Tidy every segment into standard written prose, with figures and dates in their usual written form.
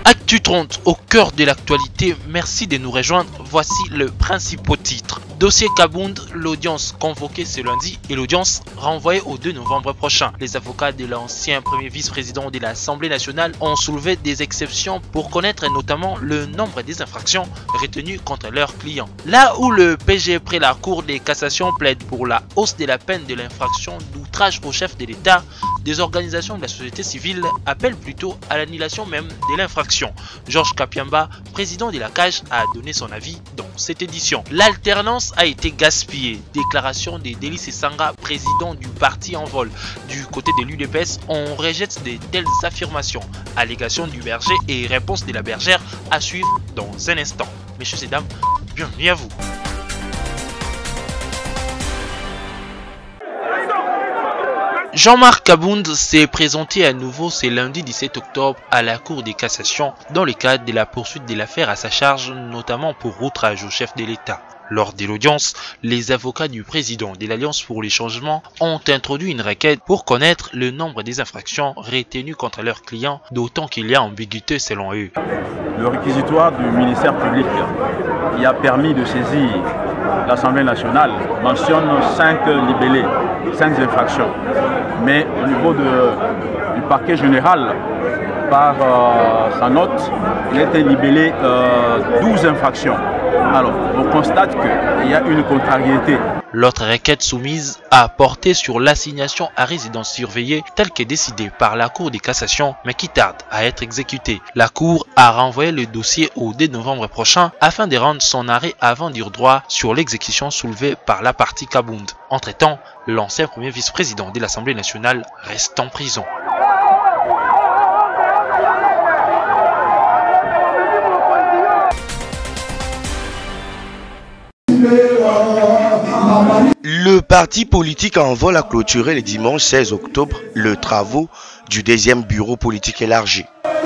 Actu 30 au cœur de l'actualité, merci de nous rejoindre, voici le principal titre. Dossier Kabound, l'audience convoquée ce lundi et l'audience renvoyée au 2 novembre prochain. Les avocats de l'ancien premier vice-président de l'Assemblée nationale ont soulevé des exceptions pour connaître notamment le nombre des infractions retenues contre leurs clients. Là où le PG près la Cour de cassation plaide pour la hausse de la peine de l'infraction d'outrage au chef de l'État, des organisations de la société civile appellent plutôt à l'annulation même de l'infraction. Georges Kapiamba, président de la CAJ, a donné son avis dans cette édition. L'alternance a été gaspillée. Déclaration de Dely Sesanga, président du parti en vol. Du côté de l'UDPS, on rejette de telles affirmations. Allégation du berger et réponse de la bergère à suivre dans un instant. Messieurs et dames, bienvenue à vous. Jean-Marc Kabound s'est présenté à nouveau ce lundi 17 octobre à la Cour de cassation dans le cadre de la poursuite de l'affaire à sa charge, notamment pour outrage au chef de l'État. Lors de l'audience, les avocats du président de l'Alliance pour les changements ont introduit une requête pour connaître le nombre des infractions retenues contre leurs clients, d'autant qu'il y a ambiguïté selon eux. Le réquisitoire du ministère public qui a permis de saisir l'Assemblée nationale mentionne 5 libellés, 5 infractions. Mais au niveau du parquet général, par sa note, il a été libellé 12 infractions. Alors, on constate qu'il y a une contrariété. L'autre requête soumise a porté sur l'assignation à résidence surveillée telle que décidée par la Cour de cassation mais qui tarde à être exécutée. La Cour a renvoyé le dossier au 2 novembre prochain afin de rendre son arrêt avant dire droit sur l'exécution soulevée par la partie Kabound. Entre-temps, l'ancien premier vice-président de l'Assemblée nationale reste en prison. Le parti politique en vol a clôturé le dimanche 16 octobre le travaux du deuxième bureau politique élargi.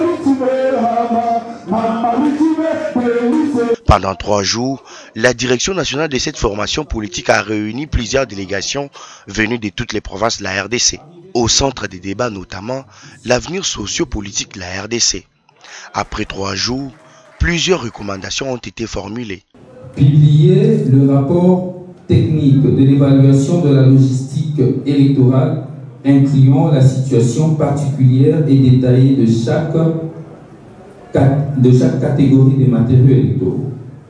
Pendant 3 jours, la direction nationale de cette formation politique a réuni plusieurs délégations venues de toutes les provinces de la RDC. Au centre des débats notamment, l'avenir socio-politique de la RDC. Après 3 jours, plusieurs recommandations ont été formulées. Publier le rapport technique de l'évaluation de la logistique électorale incluant la situation particulière et détaillée de chaque catégorie des matériaux électoraux.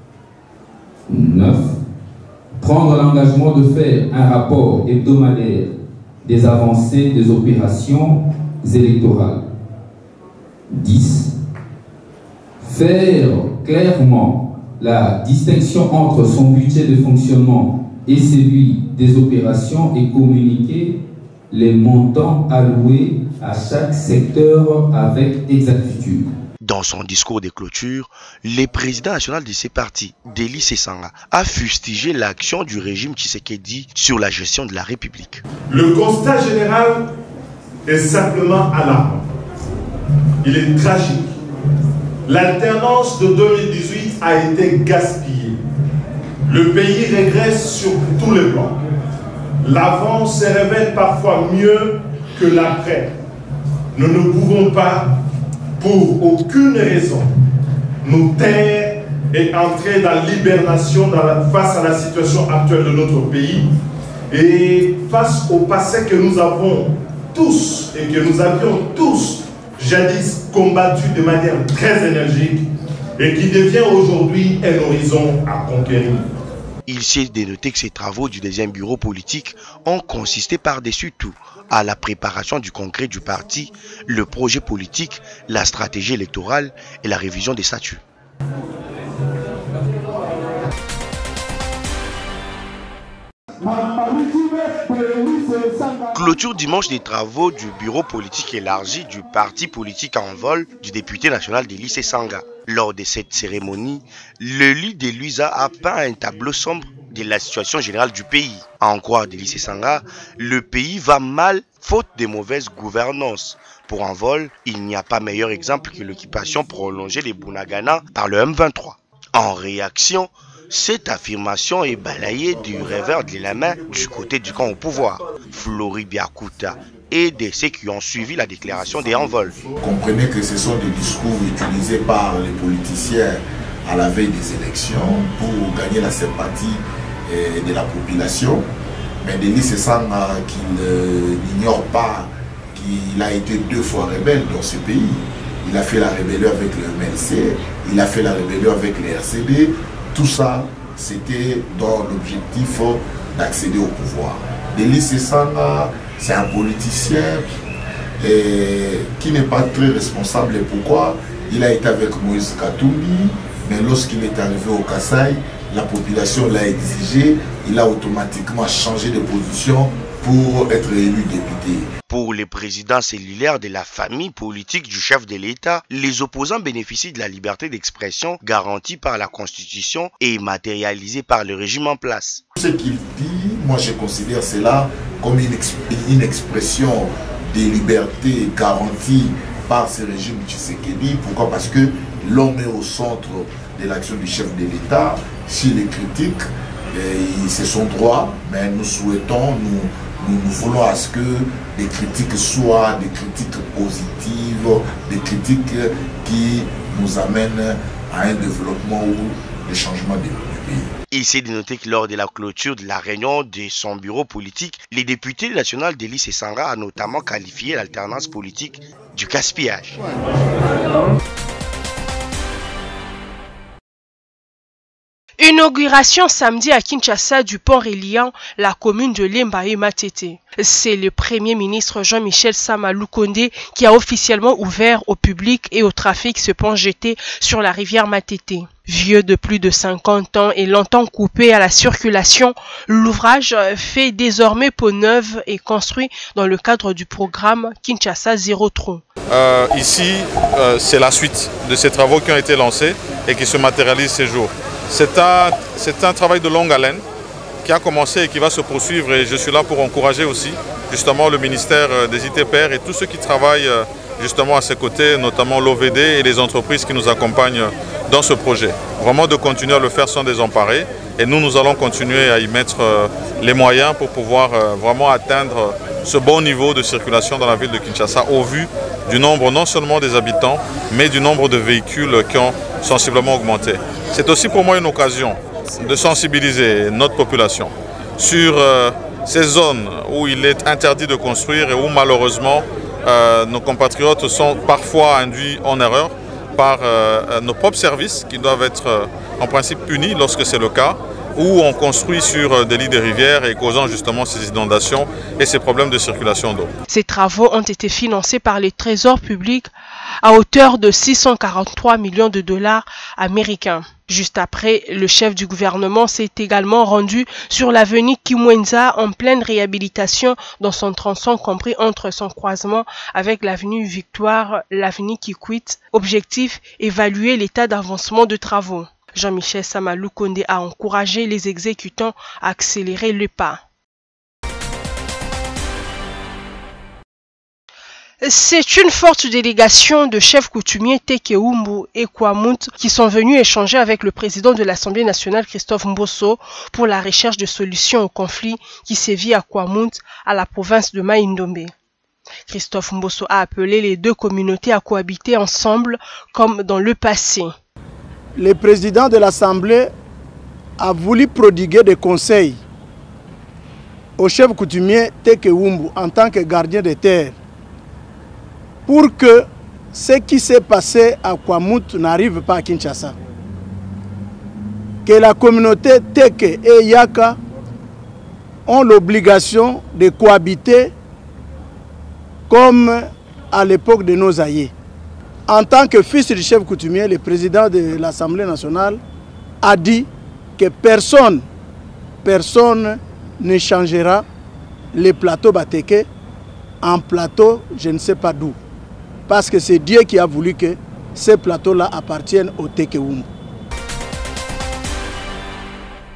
9. Prendre l'engagement de faire un rapport hebdomadaire des avancées des opérations électorales. 10. Faire clairement la distinction entre son budget de fonctionnement et celui des opérations et communiquer les montants alloués à chaque secteur avec exactitude. Dans son discours de clôture, le président national de ces partis, Dely Sesanga, a fustigé l'action du régime Tshisekedi sur la gestion de la République. Le constat général est simplement alarmant. Il est tragique. L'alternance de 2018 a été gaspillée. Le pays régresse sur tous les plans. L'avant se révèle parfois mieux que l'après. Nous ne pouvons pas, pour aucune raison, nous taire et entrer dans l'hibernation face à la situation actuelle de notre pays et face au passé que nous avons tous et que nous avions tous jadis combattu de manière très énergique et qui devient aujourd'hui un horizon à conquérir. Il s'est dénoté que ces travaux du deuxième bureau politique ont consisté par-dessus tout à la préparation du congrès du parti, le projet politique, la stratégie électorale et la révision des statuts. Clôture dimanche des travaux du bureau politique élargi du parti politique en vol du député national Dely Sesanga. Lors de cette cérémonie, le leader de l'UISA a peint un tableau sombre de la situation générale du pays. À en croire Dely Sesanga, le pays va mal faute de mauvaise gouvernance. Pour en vol, il n'y a pas meilleur exemple que l'occupation prolongée des Bunagana par le M23. En réaction, Cette affirmation est balayée du revers de la main du côté du camp au pouvoir, Flori Biakouta, et de ceux qui ont suivi la déclaration des envols. Comprenez que ce sont des discours utilisés par les politiciens à la veille des élections pour gagner la sympathie de la population. Mais Denis Sesanga qu'il n'ignore pas qu'il a été 2 fois rebelle dans ce pays. Il a fait la rébellion avec le MLC, il a fait la rébellion avec les RCD. Tout ça, c'était dans l'objectif d'accéder au pouvoir. Denis Sesanga, c'est un politicien qui n'est pas très responsable. Et pourquoi? Il a été avec Moïse Katumbi, mais lorsqu'il est arrivé au Kasaï, la population l'a exigé, il a automatiquement changé de position pour être élu député. Pour les présidents cellulaires de la famille politique du chef de l'État, les opposants bénéficient de la liberté d'expression garantie par la Constitution et matérialisée par le régime en place. Ce qu'il dit, moi je considère cela comme une expression des libertés garanties par ce régime Tshisekedi. Pourquoi? Parce que l'homme est au centre de l'action du chef de l'État. S'il est critique, c'est son droit, mais nous souhaitons, nous voulons à ce que des critiques soient des critiques positives, des critiques qui nous amènent à un développement ou des changements du pays. Ici, de noter que lors de la clôture de la réunion de son bureau politique, les députés nationaux Denis Sesanga a notamment qualifié l'alternance politique du gaspillage. Inauguration samedi à Kinshasa du pont reliant la commune de Lemba et Matete. C'est le Premier ministre Jean-Michel Sama Lukonde qui a officiellement ouvert au public et au trafic ce pont jeté sur la rivière Matete. Vieux de plus de 50 ans et longtemps coupé à la circulation, l'ouvrage fait désormais peau neuve et construit dans le cadre du programme Kinshasa Zéro Tronc. Ici, c'est la suite de ces travaux qui ont été lancés et qui se matérialisent ces jours. C'est un travail de longue haleine qui a commencé et qui va se poursuivre, et je suis là pour encourager aussi justement le ministère des ITPR et tous ceux qui travaillent justement à ses côtés, notamment l'OVD et les entreprises qui nous accompagnent dans ce projet. Vraiment de continuer à le faire sans désemparer, et nous allons continuer à y mettre les moyens pour pouvoir vraiment atteindre ce bon niveau de circulation dans la ville de Kinshasa au vu du nombre non seulement des habitants, mais du nombre de véhicules qui ont sensiblement augmenté. C'est aussi pour moi une occasion de sensibiliser notre population sur ces zones où il est interdit de construire et où malheureusement nos compatriotes sont parfois induits en erreur par nos propres services qui doivent être en principe punis lorsque c'est le cas, où on construit sur des lits de rivières et causant justement ces inondations et ces problèmes de circulation d'eau. Ces travaux ont été financés par les trésors publics à hauteur de 643 millions de dollars américains. Juste après, le chef du gouvernement s'est également rendu sur l'avenue Kimwenza en pleine réhabilitation dans son tronçon compris entre son croisement avec l'avenue Victoire, l'avenue Kikwit. Objectif, évaluer l'état d'avancement de travaux. Jean-Michel Sama Lukonde a encouragé les exécutants à accélérer le pas. C'est une forte délégation de chefs coutumiers Tekewumbu et Kwamount qui sont venus échanger avec le président de l'Assemblée nationale Christophe Mbosso pour la recherche de solutions au conflit qui sévit à Kwamount, à la province de Mai-Ndombe. Christophe Mbosso a appelé les deux communautés à cohabiter ensemble comme dans le passé. Le président de l'Assemblée a voulu prodiguer des conseils au chef coutumier Tekewumbu en tant que gardien des terres pour que ce qui s'est passé à Kwamount n'arrive pas à Kinshasa. Que la communauté Teke et Yaka ont l'obligation de cohabiter comme à l'époque de nos aïeux. En tant que fils du chef coutumier, le président de l'Assemblée nationale a dit que personne ne changera les plateaux Bateke en plateau je ne sais pas d'où. Parce que c'est Dieu qui a voulu que ces plateaux-là appartiennent au Tekewumbu.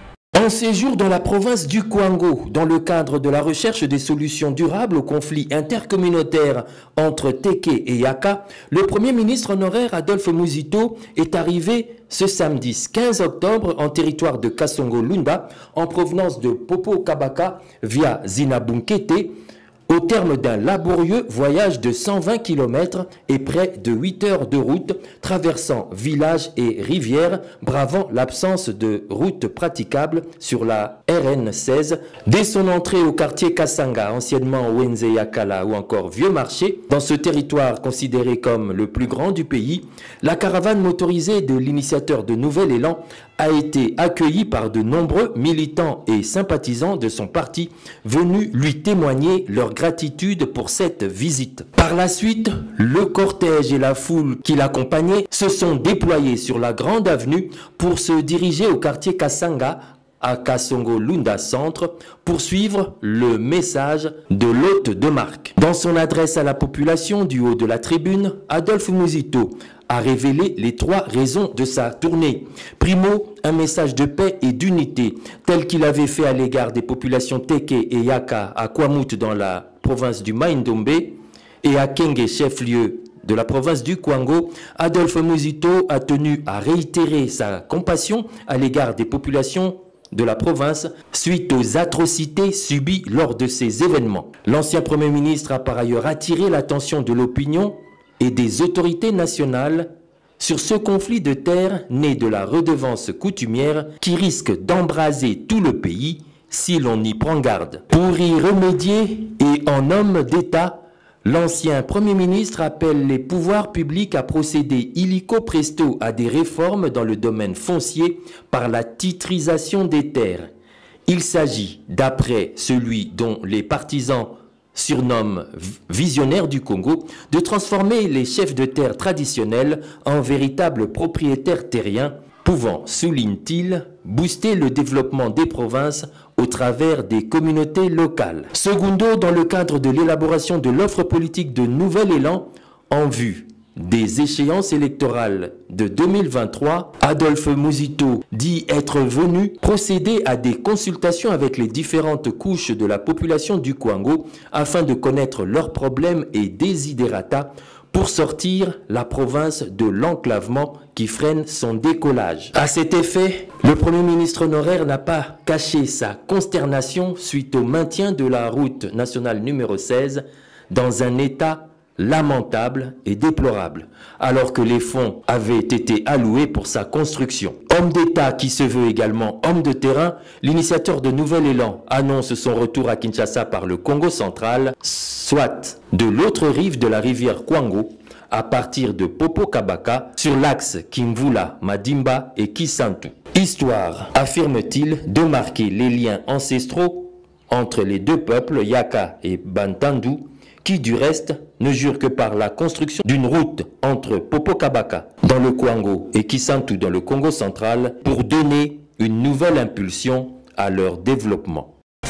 Un séjour dans la province du Kwango, dans le cadre de la recherche des solutions durables aux conflits intercommunautaires entre Teke et Yaka, le Premier ministre honoraire Adolphe Muzito est arrivé ce samedi 15 octobre en territoire de Kasongo-Lunda en provenance de Popo Kabaka via Zinabunkete, au terme d'un laborieux voyage de 120 km et près de 8 heures de route, traversant villages et rivières, bravant l'absence de route praticable sur la RN16. Dès son entrée au quartier Kasanga, anciennement Wenze Yakala ou encore Vieux Marché, dans ce territoire considéré comme le plus grand du pays, la caravane motorisée de l'initiateur de Nouvel Élan a été accueilli par de nombreux militants et sympathisants de son parti venus lui témoigner leur gratitude pour cette visite. Par la suite, le cortège et la foule qui l'accompagnaient se sont déployés sur la grande avenue pour se diriger au quartier Kasanga à Kasongo-Lunda Centre pour suivre le message de l'hôte de marque. Dans son adresse à la population du haut de la tribune, Adolphe Muzito a révélé les 3 raisons de sa tournée. Primo, un message de paix et d'unité, tel qu'il avait fait à l'égard des populations Teke et Yaka à Kwamut dans la province du Maïndombe et à Kenge, chef-lieu de la province du Kwango. Adolphe Muzito a tenu à réitérer sa compassion à l'égard des populations de la province suite aux atrocités subies lors de ces événements. L'ancien Premier ministre a par ailleurs attiré l'attention de l'opinion et des autorités nationales sur ce conflit de terre né de la redevance coutumière qui risque d'embraser tout le pays si l'on y prend garde. Pour y remédier et en homme d'État, l'ancien Premier ministre appelle les pouvoirs publics à procéder illico presto à des réformes dans le domaine foncier par la titrisation des terres. Il s'agit, d'après celui dont les partisans surnomme visionnaire du Congo, de transformer les chefs de terre traditionnels en véritables propriétaires terriens, pouvant, souligne-t-il, booster le développement des provinces au travers des communautés locales. Secundo, dans le cadre de l'élaboration de l'offre politique de Nouvel Élan en vue des échéances électorales de 2023, Adolphe Muzito dit être venu procéder à des consultations avec les différentes couches de la population du Kwango afin de connaître leurs problèmes et desiderata pour sortir la province de l'enclavement qui freine son décollage. À cet effet, le Premier ministre honoraire n'a pas caché sa consternation suite au maintien de la route nationale numéro 16 dans un état lamentable et déplorable, alors que les fonds avaient été alloués pour sa construction. Homme d'État qui se veut également homme de terrain, l'initiateur de Nouvel Élan annonce son retour à Kinshasa par le Congo central, soit de l'autre rive de la rivière Kwango, à partir de Popo Kabaka, sur l'axe Kimvula, Madimba et Kisantu. Histoire, affirme-t-il, de marquer les liens ancestraux entre les deux peuples, Yaka et Bantandu, qui du reste ne jure que par la construction d'une route entre Popo Kabaka dans le Kwango et Kisantu dans le Congo central pour donner une nouvelle impulsion à leur développement.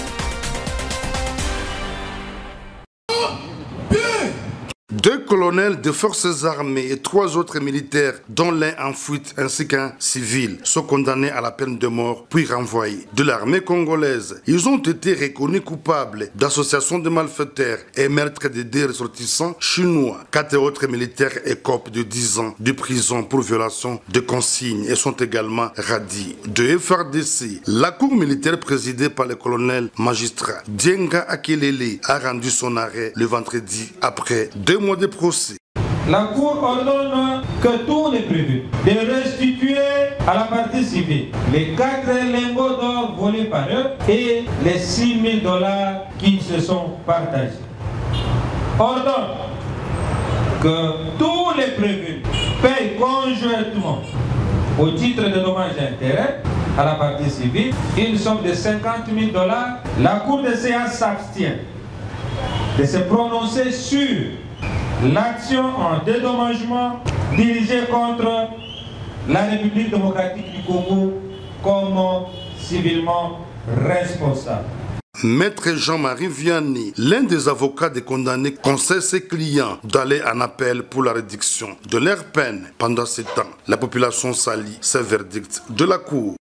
Deux colonels de forces armées et 3 autres militaires, dont l'un en fuite ainsi qu'un civil, sont condamnés à la peine de mort puis renvoyés de l'armée congolaise. Ils ont été reconnus coupables d'association de malfaiteurs et meurtre de 2 ressortissants chinois. 4 autres militaires écopent de 10 ans de prison pour violation de consignes et sont également radis de FRDC. La cour militaire présidée par le colonel magistrat Dienga Akelele a rendu son arrêt le vendredi après 2 mois de procès. La Cour ordonne que tout est prévu de restituer à la partie civile les 4 lingots d'or volés par eux et les 6 000 $ qui se sont partagés. Ordonne que tous les prévenus payent conjointement au titre de dommages et intérêts à la partie civile une somme de 50 000 $. La Cour de séance s'abstient de se prononcer sur l'action en dédommagement dirigée contre la République démocratique du Congo comme civilement responsable. Maître Jean-Marie Vianney, l'un des avocats des condamnés, conseille ses clients d'aller en appel pour la réduction de leur peine. Pendant ce temps, la population salit ce verdict de la Cour.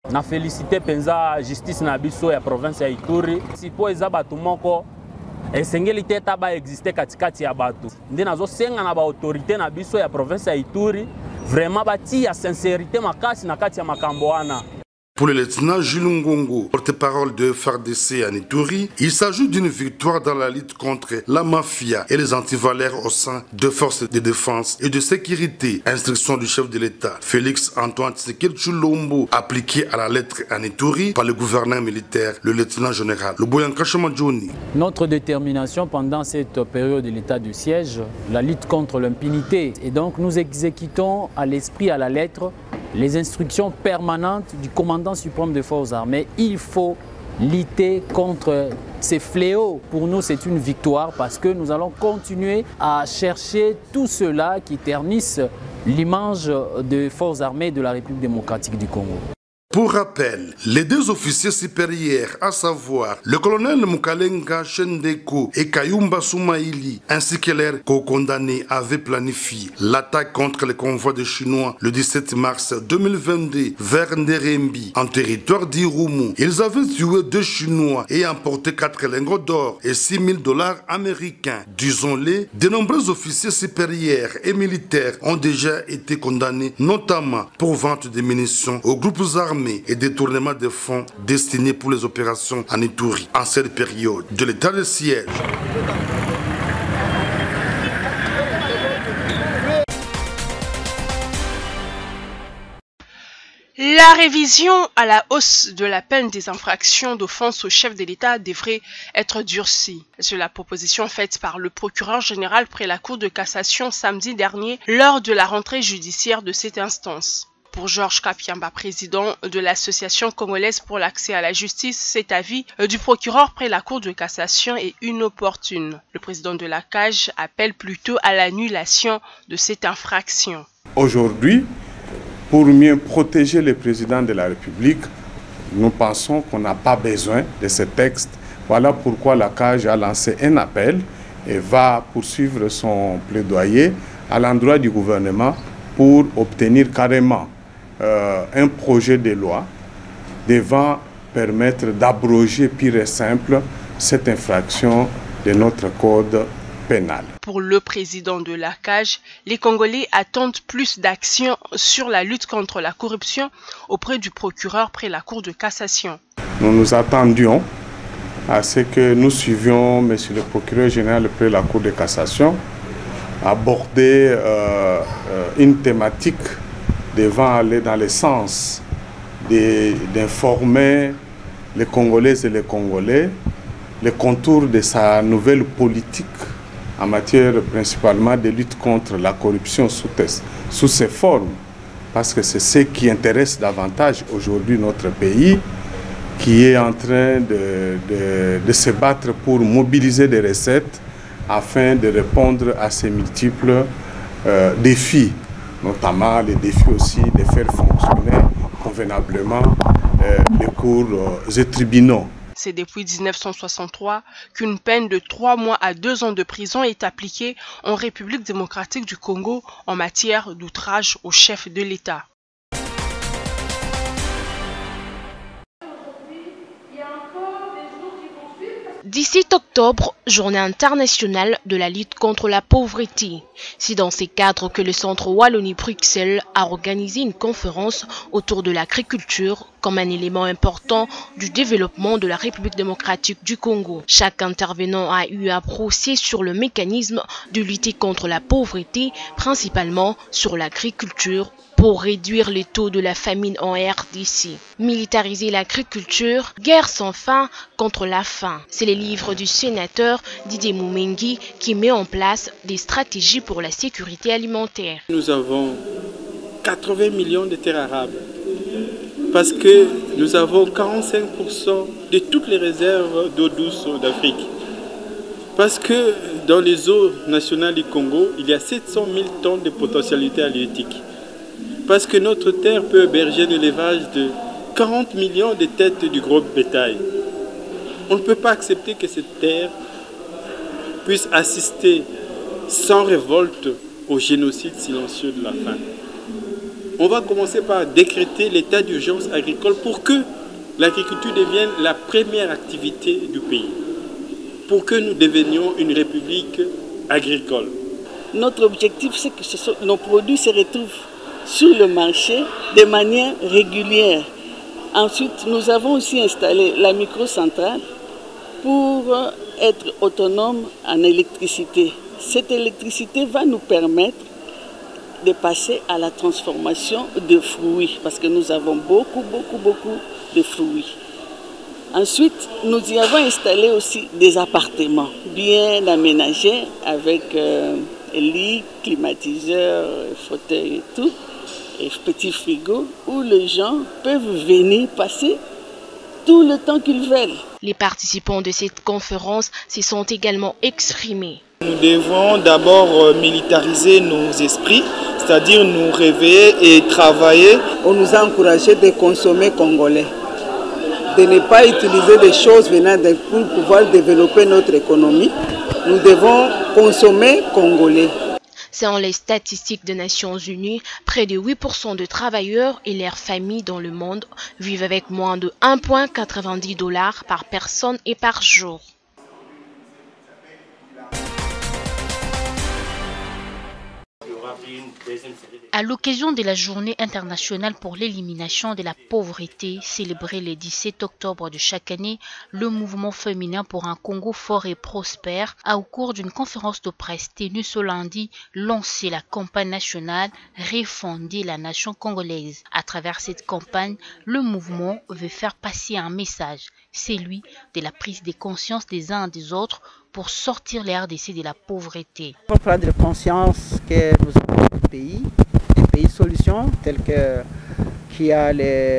Na félicité penza justice na biso ya province ya Ituri. Sipo eza batu moko esengeli te taba existe katikati ya batu. Ndi nazo senga na ba autorité na biso ya province ya Ituri vraiment bati ya sincérité makasi na kati ya makambo wana. Pour le lieutenant Jules Ngongo, porte-parole de FARDC à Ituri, il s'agit d'une victoire dans la lutte contre la mafia et les antivaleurs au sein de forces de défense et de sécurité. Instruction du chef de l'État, Félix Antoine Tshisekedi Tshilombo, appliquée à la lettre à Ituri par le gouverneur militaire, le lieutenant général Luboyanka Chamadjoni. Notre détermination pendant cette période de l'état de siège, la lutte contre l'impunité. Et donc nous exécutons à l'esprit, à la lettre, les instructions permanentes du commandant suprême des forces armées. Il faut lutter contre ces fléaux. Pour nous, c'est une victoire parce que nous allons continuer à chercher tout cela qui ternissent l'image des forces armées de la République démocratique du Congo. Pour rappel, les deux officiers supérieurs, à savoir le colonel Mukalenga Shendeko et Kayumba Soumaïli, ainsi que leurs co-condamnés, avaient planifié l'attaque contre les convois des Chinois le 17 mars 2022 vers Nderembi, en territoire d'Irumu. Ils avaient tué 2 Chinois et emporté 4 lingots d'or et $6,000 américains. Disons-le, de nombreux officiers supérieurs et militaires ont déjà été condamnés, notamment pour vente de munitions aux groupes armés et détournement de fonds destinés pour les opérations en Ituri en cette période de l'état de siège. La révision à la hausse de la peine des infractions d'offense au chef de l'État devrait être durcie. C'est la proposition faite par le procureur général près la Cour de cassation samedi dernier lors de la rentrée judiciaire de cette instance. Pour Georges Kapiamba, président de l'Association congolaise pour l'accès à la justice, cet avis du procureur près la Cour de cassation est inopportune. Le président de la CAJ appelle plutôt à l'annulation de cette infraction. Aujourd'hui, pour mieux protéger le président de la République, nous pensons qu'on n'a pas besoin de ce texte. Voilà pourquoi la CAJ a lancé un appel et va poursuivre son plaidoyer à l'endroit du gouvernement pour obtenir carrément un projet de loi devant permettre d'abroger pur et simple cette infraction de notre code pénal. Pour le président de la CAJ, les Congolais attendent plus d'actions sur la lutte contre la corruption auprès du procureur près la Cour de cassation. Nous nous attendions à ce que nous suivions monsieur le procureur général près la Cour de cassation aborder une thématique devant aller dans le sens d'informer les Congolaises et les Congolais les contours de sa nouvelle politique en matière principalement de lutte contre la corruption sous ses formes, parce que c'est ce qui intéresse davantage aujourd'hui notre pays, qui est en train de se battre pour mobiliser des recettes afin de répondre à ces multiples défis, notamment les défis aussi de faire fonctionner convenablement les cours et tribunaux. C'est depuis 1963 qu'une peine de 3 mois à 2 ans de prison est appliquée en République démocratique du Congo en matière d'outrage au chef de l'État. « 17 octobre, journée internationale de la lutte contre la pauvreté. C'est dans ces cadres que le Centre Wallonie-Bruxelles a organisé une conférence autour de l'agriculture comme un élément important du développement de la République démocratique du Congo. Chaque intervenant a eu à brosser sur le mécanisme de lutter contre la pauvreté, principalement sur l'agriculture, pour réduire les taux de la famine en RDC. Militariser l'agriculture, guerre sans fin contre la faim. C'est le livre du sénateur Didier Moumengi qui met en place des stratégies pour la sécurité alimentaire. Nous avons 80 millions de terres arables parce que nous avons 45% de toutes les réserves d'eau douce d'Afrique. Parce que dans les eaux nationales du Congo, il y a 700 000 tonnes de potentialité halieutique. Parce que notre terre peut héberger l'élevage de 40 millions de têtes du gros bétail. On ne peut pas accepter que cette terre puisse assister sans révolte au génocide silencieux de la faim. On va commencer par décréter l'état d'urgence agricole pour que l'agriculture devienne la première activité du pays, pour que nous devenions une république agricole. Notre objectif, c'est que nos produits se retrouvent sur le marché de manière régulière. Ensuite, nous avons aussi installé la microcentrale pour être autonome en électricité. Cette électricité va nous permettre de passer à la transformation de fruits, parce que nous avons beaucoup de fruits. Ensuite, nous y avons installé aussi des appartements bien aménagés avec lits, climatiseurs, fauteuils et tout, et petits frigos où les gens peuvent venir passer tout le temps qu'ils veulent. Les participants de cette conférence se sont également exprimés. Nous devons d'abord militariser nos esprits, c'est-à-dire nous réveiller et travailler. On nous a encouragé de consommer congolais, de ne pas utiliser des choses venant pour pouvoir développer notre économie. Nous devons consommer congolais. Selon les statistiques des Nations Unies, près de 8% de travailleurs et leurs familles dans le monde vivent avec moins de 1,90 $ par personne et par jour. À l'occasion de la Journée internationale pour l'élimination de la pauvreté, célébrée le 17 octobre de chaque année, le mouvement féminin pour un Congo fort et prospère a, au cours d'une conférence de presse tenue ce lundi, lancé la campagne nationale Refonder la nation congolaise. À travers cette campagne, le mouvement veut faire passer un message, celui de la prise de conscience des uns et des autres pour sortir les RDC de la pauvreté. Pour prendre conscience que nous avons un pays solution tel que qui a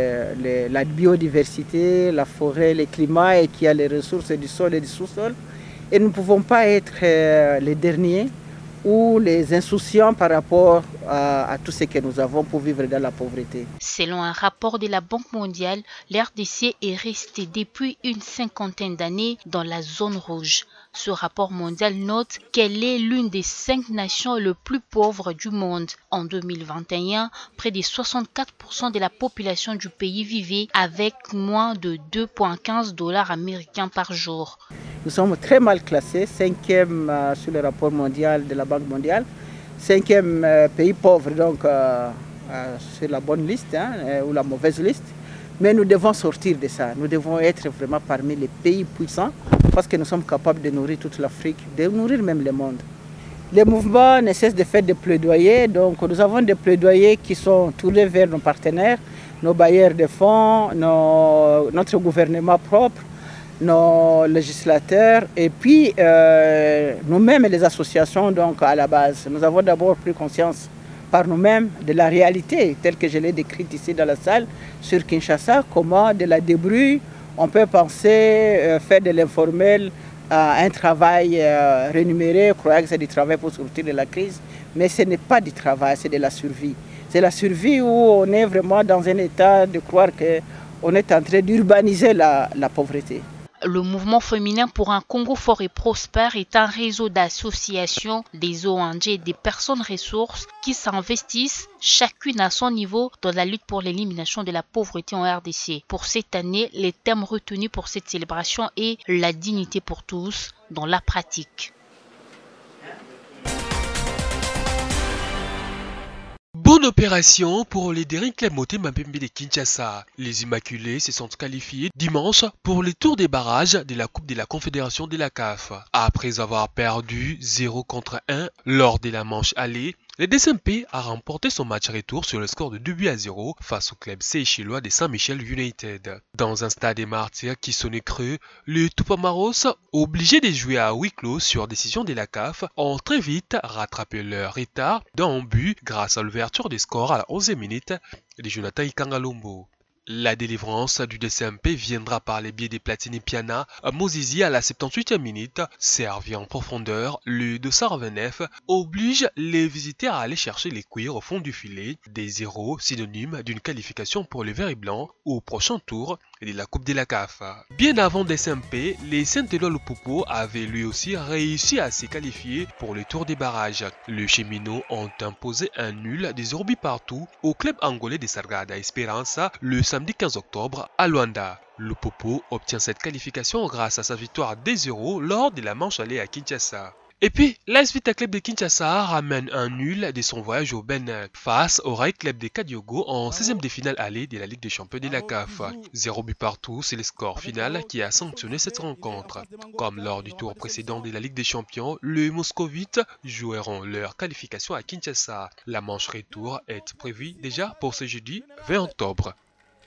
la biodiversité, la forêt, le climat et qui a les ressources du sol et du sous-sol. Et nous ne pouvons pas être les derniers ou les insouciants par rapport à tout ce que nous avons pour vivre dans la pauvreté. Selon un rapport de la Banque mondiale, l'RDC est resté depuis une cinquantaine d'années dans la zone rouge. Ce rapport mondial note qu'elle est l'une des 5 nations les plus pauvres du monde. En 2021, près de 64% de la population du pays vivait avec moins de 2,15 $ américains par jour. Nous sommes très mal classés, 5e sur le rapport mondial de la Banque mondiale, 5e pays pauvre donc sur la bonne liste ou la mauvaise liste. Mais nous devons sortir de ça, nous devons être vraiment parmi les pays puissants parce que nous sommes capables de nourrir toute l'Afrique, de nourrir même le monde. Les mouvements ne cessent de faire des plaidoyers, donc nous avons des plaidoyers qui sont tournés vers nos partenaires, nos bailleurs de fonds, notre gouvernement propre, nos législateurs et puis nous-mêmes les associations donc à la base. Nous avons d'abord pris conscience par nous-mêmes de la réalité telle que je l'ai décrite ici dans la salle sur Kinshasa, comment de la débrouille on peut penser faire de l'informel un travail rémunéré, croire que c'est du travail pour sortir de la crise, mais ce n'est pas du travail, c'est de la survie. C'est la survie où on est vraiment dans un état de croire qu'on est en train d'urbaniser la pauvreté. Le mouvement féminin pour un Congo fort et prospère est un réseau d'associations, des ONG et des personnes ressources qui s'investissent chacune à son niveau dans la lutte pour l'élimination de la pauvreté en RDC. Pour cette année, le thème retenu pour cette célébration est la dignité pour tous dans la pratique. Bonne opération pour les Derrick Klemote Mapembe de Kinshasa. Les Immaculés se sont qualifiés dimanche pour le tour des barrages de la Coupe de la Confédération de la CAF. Après avoir perdu 0-1 lors de la manche aller, le DSMP a remporté son match retour sur le score de 2-0 face au club séchellois de Saint-Michel United. Dans un stade des martyrs qui sonnait creux, les Tupamaros, obligés de jouer à huis clos sur décision de la CAF, ont très vite rattrapé leur retard d'un but grâce à l'ouverture des scores à la 11e minute de Jonathan Ikangalombo. La délivrance du DCMP viendra par les biais des Platini Piana Mozizi à la 78e minute, servi en profondeur. Le 229 oblige les visiteurs à aller chercher les cuirs au fond du filet, des 0 synonymes d'une qualification pour les Verts et Blancs au prochain tour de la Coupe de la CAF. Bien avant des SMP, les Saint-Éloi Lupopo avaient lui aussi réussi à se qualifier pour le tour des barrages. Les Cheminots ont imposé un nul des 0 buts partout au club angolais de Sargada Esperança le samedi 15 octobre à Luanda. Lupopo obtient cette qualification grâce à sa victoire 2-0 lors de la manche allée à Kinshasa. Et puis, l'AS Vita Club de Kinshasa ramène un nul de son voyage au Bénin face au Rail Club de Kadiogo en 16e de finale allée de la Ligue des Champions de la CAF. 0 but partout, c'est le score final qui a sanctionné cette rencontre. Comme lors du tour précédent de la Ligue des Champions, les Moscovites joueront leur qualification à Kinshasa. La manche retour est prévue déjà pour ce jeudi 20 octobre.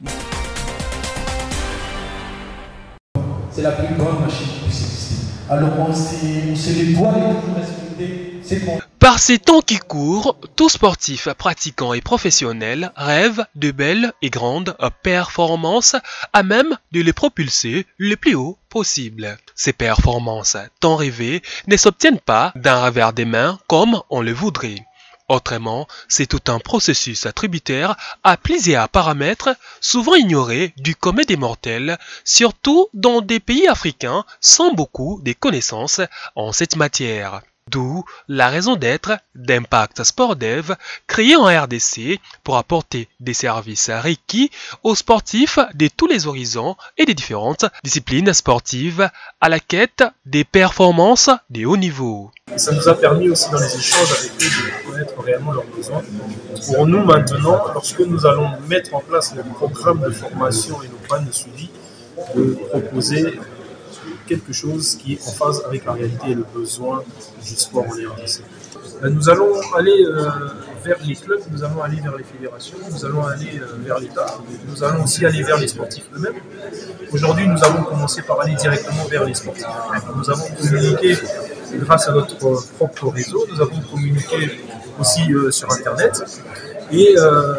C'est la plus grande machine qui puisse exister. Alors on se les doit de respecter. C'est bon. Par ces temps qui courent, tout sportif, pratiquant et professionnel rêve de belles et grandes performances à même de les propulser le plus haut possible. Ces performances tant rêvées ne s'obtiennent pas d'un revers des mains comme on le voudrait. Autrement, c'est tout un processus tributaire à plusieurs paramètres souvent ignorés du commun des mortels, surtout dans des pays africains sans beaucoup de connaissances en cette matière. D'où la raison d'être d'Impact Sport Dev, créé en RDC pour apporter des services requis aux sportifs de tous les horizons et des différentes disciplines sportives à la quête des performances de haut niveau. Et ça nous a permis aussi dans les échanges avec eux de connaître réellement leurs besoins. Pour nous maintenant, lorsque nous allons mettre en place le programme de formation et nos plans de suivi, de proposer quelque chose qui est en phase avec la réalité et le besoin du sport en RDC. Nous allons aller vers les clubs, nous allons aller vers les fédérations, nous allons aller vers l'État, nous allons aussi aller vers les sportifs eux-mêmes. Aujourd'hui, nous avons commencé par aller directement vers les sportifs. Nous avons communiqué grâce à notre propre réseau, nous avons communiqué aussi sur Internet. Et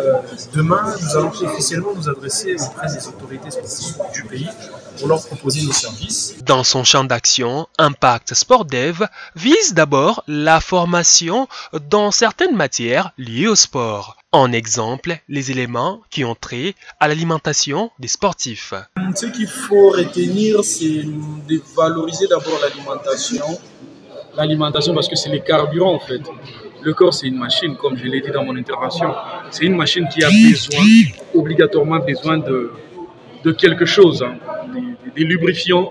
demain, nous allons officiellement nous adresser auprès des autorités sportives du pays pour leur proposer nos services. Dans son champ d'action, Impact Sport Dev vise d'abord la formation dans certaines matières liées au sport. En exemple, les éléments qui ont trait à l'alimentation des sportifs. Ce qu'il faut retenir, c'est de valoriser d'abord l'alimentation. L'alimentation parce que c'est les carburants en fait. Le corps, c'est une machine, comme je l'ai dit dans mon intervention. C'est une machine qui a obligatoirement besoin de quelque chose, hein, des lubrifiants,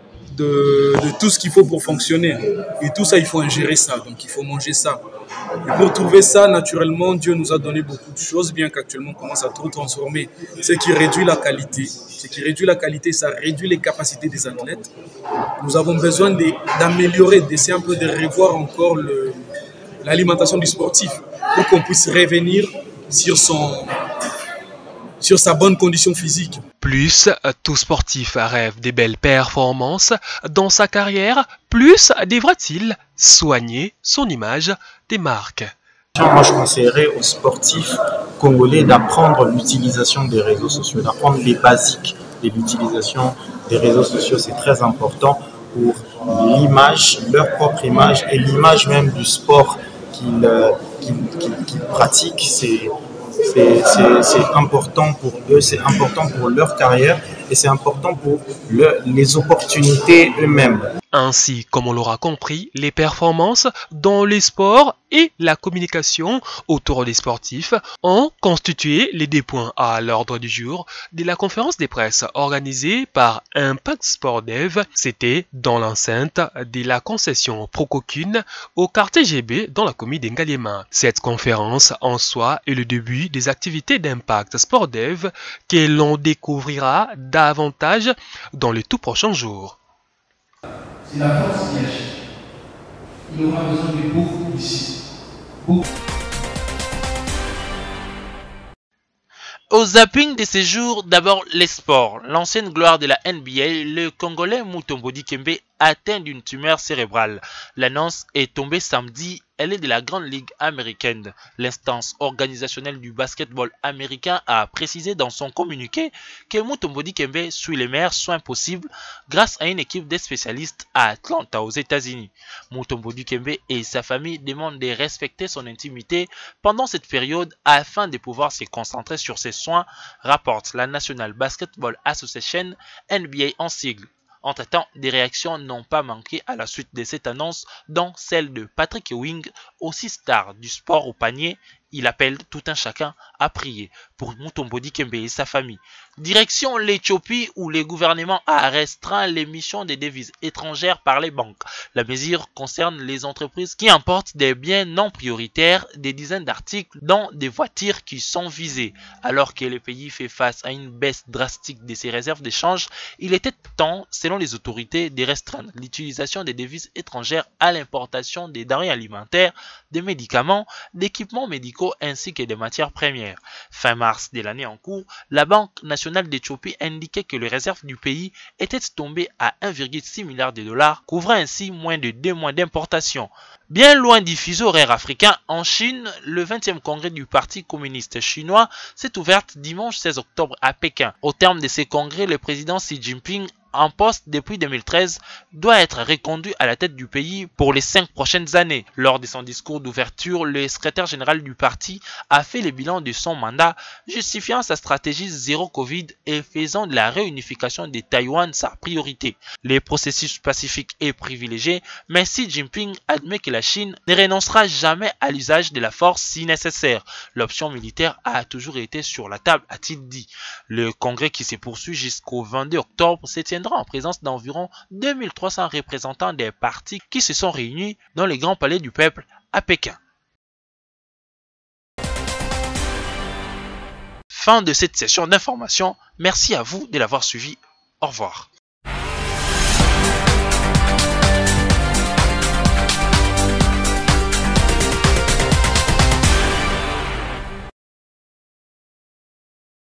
de tout ce qu'il faut pour fonctionner. Et tout ça, il faut ingérer ça, donc il faut manger ça. Et pour trouver ça, naturellement, Dieu nous a donné beaucoup de choses, bien qu'actuellement on commence à tout transformer. Ce qui réduit la qualité. Ce qui réduit la qualité, ça réduit les capacités des athlètes. Nous avons besoin d'améliorer, d'essayer un peu de revoir encore l'alimentation du sportif pour qu'on puisse revenir sur sa bonne condition physique. Plus tout sportif rêve des belles performances dans sa carrière, plus devra-t-il soigner son image des marques. Moi, je conseillerais aux sportifs congolais d'apprendre l'utilisation des réseaux sociaux, d'apprendre les basiques de l'utilisation des réseaux sociaux. C'est très important pour l'image, leur propre image et l'image même du sport qu'ils pratiquent. C'est important pour eux, c'est important pour leur carrière et c'est important pour les opportunités eux-mêmes. Ainsi, comme on l'aura compris, les performances dans les sports et la communication autour des sportifs ont constitué les deux points à l'ordre du jour de la conférence de presse organisée par Impact Sport Dev. C'était dans l'enceinte de la concession Prococune au quartier GB dans la commune d'Engaliema. Cette conférence en soi est le début des activités d'Impact Sport Dev que l'on découvrira davantage dans les tout prochains jours. C'est la force qui agit. Il aura besoin de beaucoup ici. Au zapping de ces jours, d'abord les sports. L'ancienne gloire de la NBA, le Congolais Mutombo Dikembe, atteint d'une tumeur cérébrale. L'annonce est tombée samedi. Elle est de la Grande Ligue américaine. L'instance organisationnelle du basketball américain a précisé dans son communiqué que Mutombo Dikembe suit les meilleurs soins possibles grâce à une équipe de spécialistes à Atlanta aux États-Unis. Mutombo Dikembe et sa famille demandent de respecter son intimité pendant cette période afin de pouvoir se concentrer sur ses soins, rapporte la National Basketball Association, NBA en sigle. Entre-temps, des réactions n'ont pas manqué à la suite de cette annonce, dont celle de Patrick Ewing, aussi star du sport au panier. Il appelle tout un chacun à prier pour Mutombo Dikembe et sa famille. Direction l'Éthiopie où le gouvernement a restreint l'émission des devises étrangères par les banques. La mesure concerne les entreprises qui importent des biens non prioritaires, des dizaines d'articles, dont des voitures qui sont visées. Alors que le pays fait face à une baisse drastique de ses réserves d'échange, il était temps, selon les autorités, de restreindre l'utilisation des devises étrangères à l'importation des denrées alimentaires, des médicaments, d'équipements médicaux ainsi que des matières premières. Fin mars de l'année en cours, la Banque nationale d'Éthiopie indiquait que les réserves du pays étaient tombées à 1,6 milliard de dollars, couvrant ainsi moins de 2 mois d'importation. Bien loin du fuseau horaire africain, en Chine, le 20e congrès du Parti communiste chinois s'est ouvert dimanche 16 octobre à Pékin. Au terme de ce congrès, le président Xi Jinping, en poste depuis 2013, doit être reconduit à la tête du pays pour les 5 prochaines années. Lors de son discours d'ouverture, le secrétaire général du parti a fait le bilan de son mandat, justifiant sa stratégie zéro Covid et faisant de la réunification de Taïwan sa priorité. Le processus pacifique est privilégié, mais Xi Jinping admet que la Chine ne renoncera jamais à l'usage de la force si nécessaire. L'option militaire a toujours été sur la table, a-t-il dit. Le congrès qui se poursuit jusqu'au 22 octobre se tiendra en présence d'environ 2300 représentants des partis qui se sont réunis dans le Grand Palais du Peuple à Pékin. Fin de cette session d'information. Merci à vous de l'avoir suivi. Au revoir.